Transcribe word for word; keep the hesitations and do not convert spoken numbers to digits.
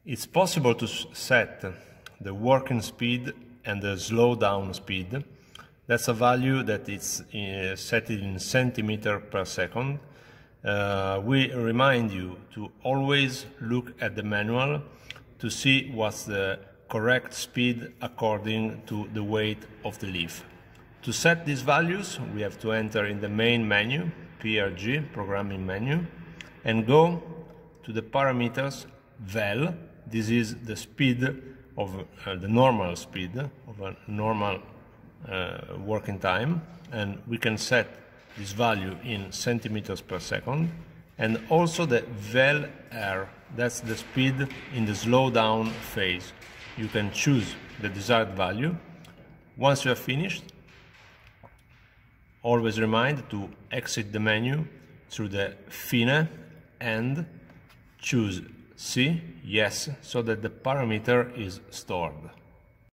It's possible to set the working speed and the slowdown speed. That's a value that is uh, set in centimeter per second. Uh, we remind you to always look at the manual to see what's the correct speed according to the weight of the leaf. To set these values, we have to enter in the main menu, P R G, programming menu, and go to the parameters val. This is the speed of uh, the normal speed of a normal uh, working time, and we can set this value in centimeters per second, and also the val R, that's the speed in the slowdown phase. You can choose the desired value. Once you have finished, always remind to exit the menu through the Fine and choose C, yes, so that the parameter is stored.